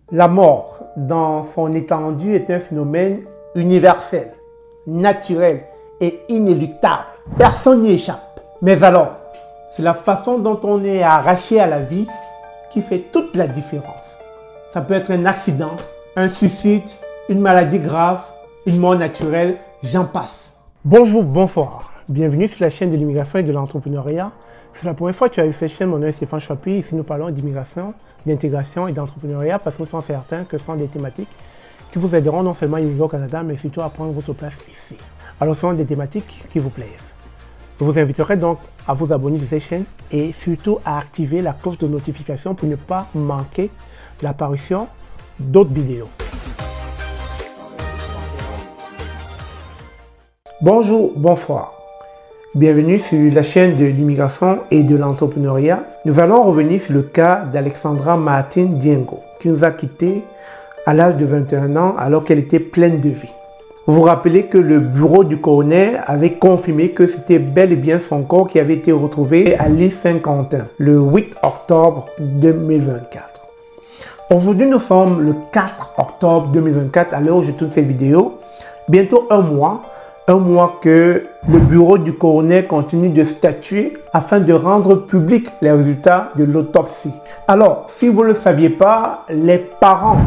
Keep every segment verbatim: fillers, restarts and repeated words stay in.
La mort, dans son étendue, est un phénomène universel, naturel et inéluctable. Personne n'y échappe. Mais alors, c'est la façon dont on est arraché à la vie qui fait toute la différence. Ça peut être un accident, un suicide, une maladie grave, une mort naturelle, j'en passe. Bonjour, bonsoir. Bienvenue sur la chaîne de l'immigration et de l'entrepreneuriat. C'est la première fois que tu as vu cette chaîne, mon nom est Stéphane Choipi. Ici, nous parlons d'immigration, d'intégration et d'entrepreneuriat parce que nous sommes certains que ce sont des thématiques qui vous aideront non seulement à vivre au Canada, mais surtout à prendre votre place ici. Alors, ce sont des thématiques qui vous plaisent. Je vous inviterai donc à vous abonner à cette chaîne et surtout à activer la cloche de notification pour ne pas manquer l'apparition d'autres vidéos. Bonjour, bonsoir. Bienvenue sur la chaîne de l'immigration et de l'entrepreneuriat. Nous allons revenir sur le cas d'Alexandra Martin Diengo, qui nous a quittés à l'âge de vingt et un ans alors qu'elle était pleine de vie. Vous vous rappelez que le bureau du coroner avait confirmé que c'était bel et bien son corps qui avait été retrouvé à l'île Saint-Quentin le huit octobre deux mille vingt-quatre. Aujourd'hui, nous sommes le quatre octobre deux mille vingt-quatre à l'heure où je tourne cette vidéo. Bientôt un mois. Un mois que le bureau du coroner continue de statuer afin de rendre public les résultats de l'autopsie. Alors, si vous ne le saviez pas, les parents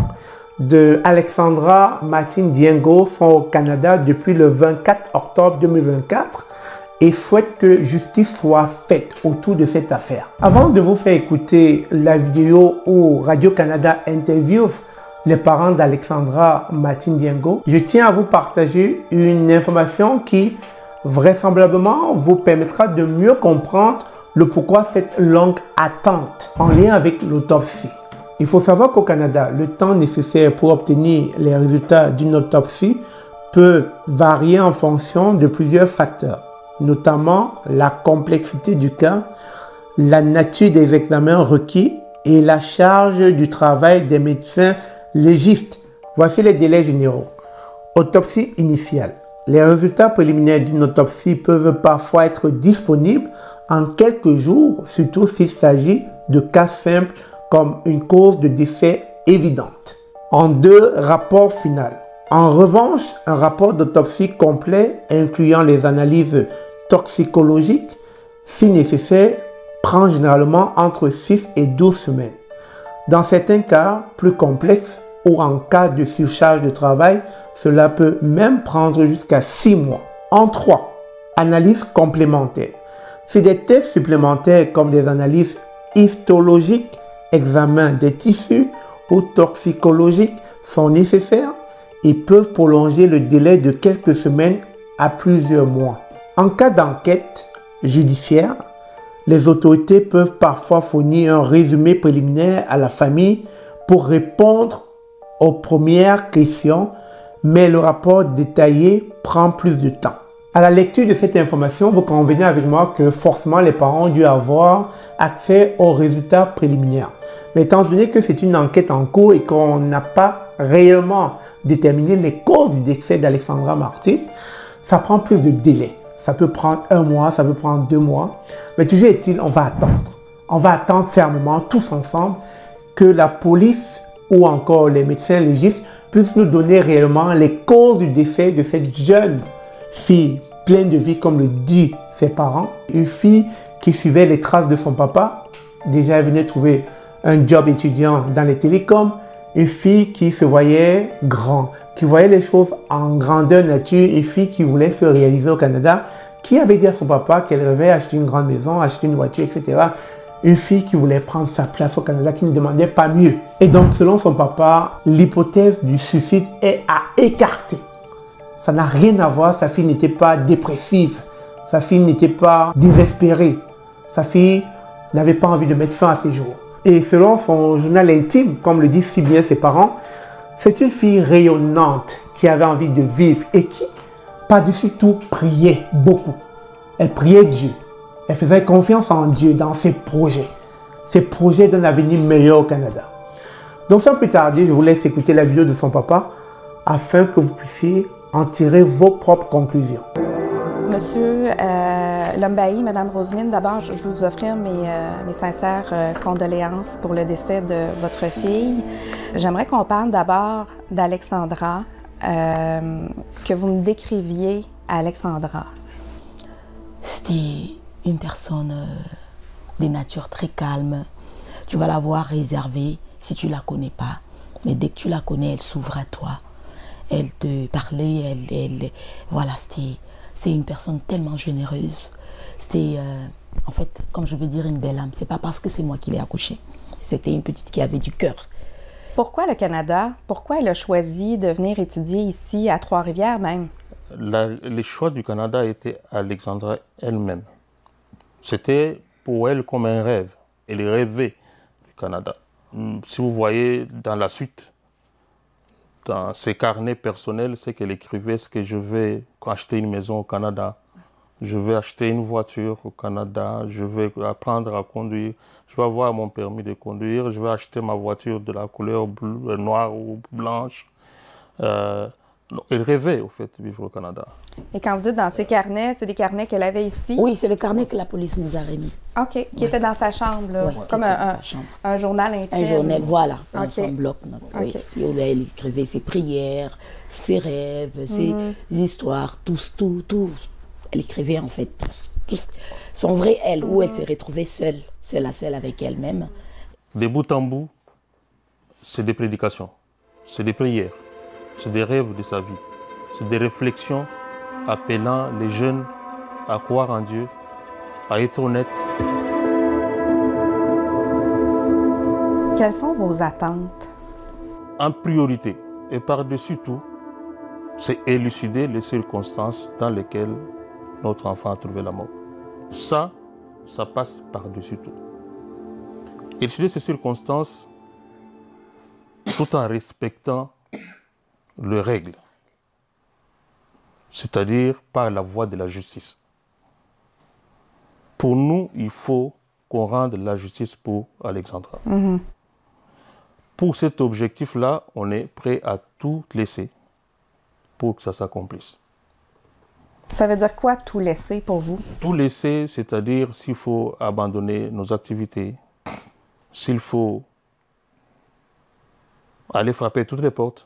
de Alexandra Martin Diengo sont au Canada depuis le vingt-quatre octobre deux mille vingt-quatre et souhaitent que justice soit faite autour de cette affaire. Avant de vous faire écouter la vidéo où Radio-Canada interviewe les parents d'Alexandra Martin Diengo, je tiens à vous partager une information qui vraisemblablement vous permettra de mieux comprendre le pourquoi cette longue attente en lien avec l'autopsie. Il faut savoir qu'au Canada, le temps nécessaire pour obtenir les résultats d'une autopsie peut varier en fonction de plusieurs facteurs, notamment la complexité du cas, la nature des examens requis et la charge du travail des médecins légistes. Voici les délais généraux. Autopsie initiale. Les résultats préliminaires d'une autopsie peuvent parfois être disponibles en quelques jours, surtout s'il s'agit de cas simples comme une cause de décès évidente. En deux, rapport final. En revanche, un rapport d'autopsie complet incluant les analyses toxicologiques, si nécessaire, prend généralement entre six et douze semaines. Dans certains cas plus complexes ou en cas de surcharge de travail, cela peut même prendre jusqu'à six mois. En trois, analyses complémentaires. Si des tests supplémentaires comme des analyses histologiques, examens des tissus ou toxicologiques sont nécessaires, ils peuvent prolonger le délai de quelques semaines à plusieurs mois. En cas d'enquête judiciaire, les autorités peuvent parfois fournir un résumé préliminaire à la famille pour répondre aux premières questions, mais le rapport détaillé prend plus de temps. À la lecture de cette information, vous convenez avec moi que forcément les parents ont dû avoir accès aux résultats préliminaires. Mais étant donné que c'est une enquête en cours et qu'on n'a pas réellement déterminé les causes du décès d'Alexandra Martin, ça prend plus de délai. Ça peut prendre un mois, ça peut prendre deux mois. Mais toujours est-il, on va attendre. On va attendre fermement, tous ensemble, que la police ou encore les médecins légistes puissent nous donner réellement les causes du décès de cette jeune fille pleine de vie, comme le disent ses parents. Une fille qui suivait les traces de son papa. Déjà, elle venait trouver un job étudiant dans les télécoms. Une fille qui se voyait grand, qui voyait les choses en grandeur nature, une fille qui voulait se réaliser au Canada, qui avait dit à son papa qu'elle rêvait acheter une grande maison, acheter une voiture, et cetera. Une fille qui voulait prendre sa place au Canada, qui ne demandait pas mieux. Et donc, selon son papa, l'hypothèse du suicide est à écarter. Ça n'a rien à voir, sa fille n'était pas dépressive, sa fille n'était pas désespérée, sa fille n'avait pas envie de mettre fin à ses jours. Et selon son journal intime, comme le disent si bien ses parents, c'est une fille rayonnante qui avait envie de vivre et qui, par-dessus tout, priait beaucoup. Elle priait Dieu. Elle faisait confiance en Dieu dans ses projets. Ses projets d'un avenir meilleur au Canada. Donc sans plus tarder, je vous laisse écouter la vidéo de son papa afin que vous puissiez en tirer vos propres conclusions. Monsieur euh, Lombaï, Madame Rosemine, d'abord, je veux vous offrir mes, euh, mes sincères euh, condoléances pour le décès de votre fille. J'aimerais qu'on parle d'abord d'Alexandra, euh, que vous me décriviez Alexandra. C'était une personne euh, de nature très calme. Tu vas la voir réservée si tu la connais pas. Mais dès que tu la connais, elle s'ouvre à toi. Elle te parlait, elle... elle voilà, c'était... C'est une personne tellement généreuse. C'était, euh, en fait, comme je veux dire, une belle âme. C'est pas parce que c'est moi qui l'ai accouchée. C'était une petite qui avait du cœur. Pourquoi le Canada? Pourquoi elle a choisi de venir étudier ici, à Trois-Rivières même? La, les choix du Canada étaient Alexandra elle-même. C'était pour elle comme un rêve. Elle rêvait du Canada. Si vous voyez dans la suite, dans ses carnets personnels, c'est qu'elle écrivait ce que je vais acheter une maison au Canada, je vais acheter une voiture au Canada, je vais apprendre à conduire, je vais avoir mon permis de conduire, je vais acheter ma voiture de la couleur bleu, noire ou blanche. Euh, elle rêvait au fait de vivre au Canada. Et quand vous dites dans ses carnets, c'est des carnets qu'elle avait ici? Oui, c'est le carnet que la police nous a remis. OK, qui ouais. était dans sa chambre, là, ouais, comme un, un, un journal intime. Un journal, voilà, okay. son bloc-notes. Okay. Oui. Elle écrivait ses prières, ses rêves, ses mm-hmm. histoires, tout, tout, tout. Elle écrivait en fait tout, tout son vrai elle, mm-hmm. où elle s'est retrouvée seule, seule à seule avec elle-même. De bout en bout, c'est des prédications, c'est des prières, c'est des rêves de sa vie, c'est des réflexions appelant les jeunes à croire en Dieu, à être honnêtes. Quelles sont vos attentes? En priorité, et par-dessus tout, c'est élucider les circonstances dans lesquelles notre enfant a trouvé la mort. Ça, ça passe par-dessus tout. Élucider ces circonstances tout en respectant les règles, c'est-à-dire par la voie de la justice. Pour nous, il faut qu'on rende la justice pour Alexandra. Mm-hmm. Pour cet objectif-là, on est prêt à tout laisser pour que ça s'accomplisse. Ça veut dire quoi, tout laisser pour vous? Tout laisser, c'est-à-dire s'il faut abandonner nos activités, s'il faut aller frapper toutes les portes,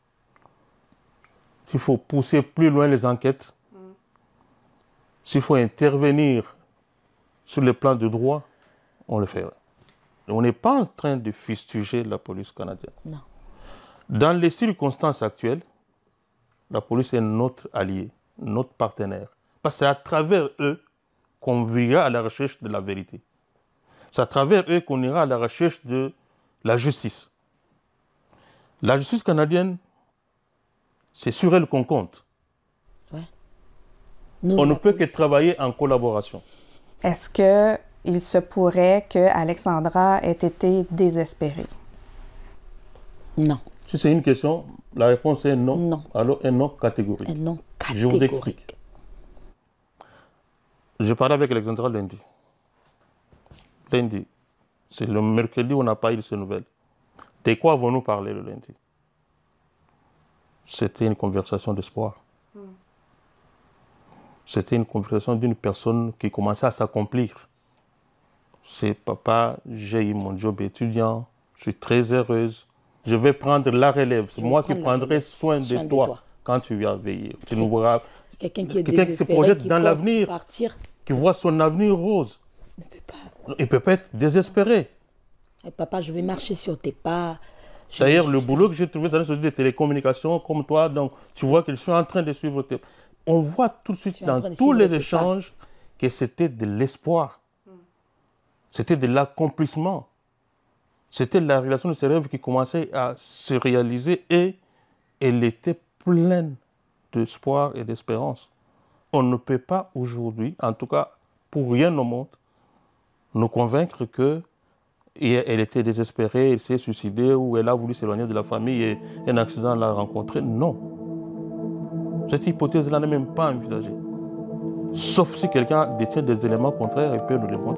s'il faut pousser plus loin les enquêtes, mm. s'il faut intervenir sur le plan de droit, on le ferait. On n'est pas en train de fustiger la police canadienne. Non. Dans les circonstances actuelles, la police est notre allié, notre partenaire. Parce que c'est à travers eux qu'on ira à la recherche de la vérité. C'est à travers eux qu'on ira à la recherche de la justice. La justice canadienne, c'est sur elle qu'on compte. Ouais. Nous, on ne peut que travailler en collaboration. Est-ce qu'il se pourrait que Alexandra ait été désespérée? Non. Si c'est une question, la réponse est non. Non. Alors un non catégorique. Un non catégorique. Je vous explique. Je parlais avec Alexandra lundi. Lundi. C'est le mercredi où on n'a pas eu de ces nouvelles. De quoi avons-nous parlé le lundi? C'était une conversation d'espoir. Mm. C'était une conversation d'une personne qui commençait à s'accomplir. C'est papa, j'ai eu mon job étudiant, je suis très heureuse. Je vais prendre la relève. C'est moi qui prendrai soin, soin de, toi de toi quand tu viens veiller. Tu nous verras. Quelqu'un qui, Quelqu'un qui se projette qui dans l'avenir, qui voit son avenir rose. Il ne peut pas. Il ne peut pas être désespéré. Hey, papa, je vais marcher sur tes pas. D'ailleurs, le boulot que j'ai trouvé dans les de télécommunications, comme toi, donc tu vois que je suis en train de suivre tes... On voit tout de suite dans tous les échanges que c'était de l'espoir. Mm. C'était de l'accomplissement. C'était la réalisation de ses rêves qui commençait à se réaliser et elle était pleine d'espoir et d'espérance. On ne peut pas aujourd'hui, en tout cas pour rien au monde, nous convaincre que et elle était désespérée, elle s'est suicidée ou elle a voulu s'éloigner de la famille et un accident l'a rencontrée. Non. Cette hypothèse-là n'est même pas envisagée. Sauf si quelqu'un détient des éléments contraires et peut nous les montrer.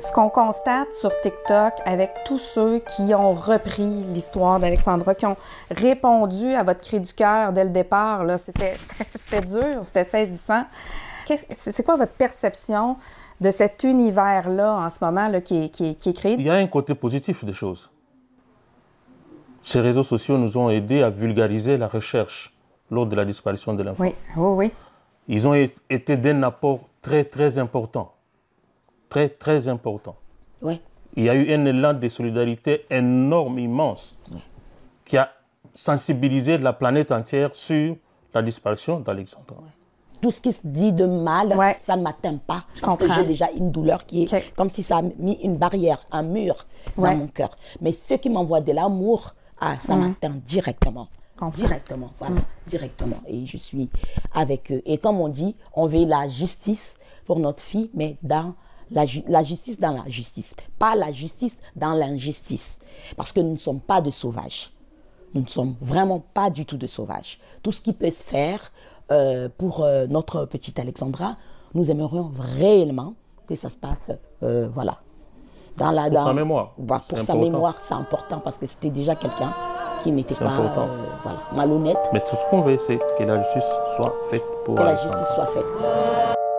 Ce qu'on constate sur TikTok avec tous ceux qui ont repris l'histoire d'Alexandra, qui ont répondu à votre cri du cœur dès le départ, c'était dur, c'était saisissant. C'est quoi votre perception de cet univers-là en ce moment là, qui, est, qui, est, qui est créé? Il y a un côté positif des choses. Ces réseaux sociaux nous ont aidés à vulgariser la recherche lors de la disparition de l'enfant. Oui, oui, oui. Ils ont été d'un apport très, très important. Très, très important. Oui. Il y a eu un élan de solidarité énorme, immense, oui. qui a sensibilisé la planète entière sur la disparition d'Alexandra. Oui. Tout ce qui se dit de mal, ouais. ça ne m'atteint pas. Je parce comprends. que j'ai déjà une douleur qui est okay. comme si ça a mis une barrière, un mur ouais. dans mon cœur. Mais ceux qui m'envoient de l'amour, ah, ça mmh. m'atteint directement. Directement, voilà, mmh. directement. Et je suis avec eux. Et comme on dit, on veut la justice pour notre fille, mais dans la, ju la justice dans la justice. Pas la justice dans l'injustice. Parce que nous ne sommes pas de sauvages. Nous ne sommes vraiment pas du tout de sauvages. Tout ce qui peut se faire euh, pour euh, notre petite Alexandra, nous aimerions réellement que ça se passe, euh, voilà. Dans la, pour dans, sa mémoire. Bah, pour sa important. mémoire, c'est important parce que c'était déjà quelqu'un qui n'était pas euh, voilà, malhonnête. Mais tout ce qu'on veut, c'est que la justice soit faite pour Que la justice soit faite.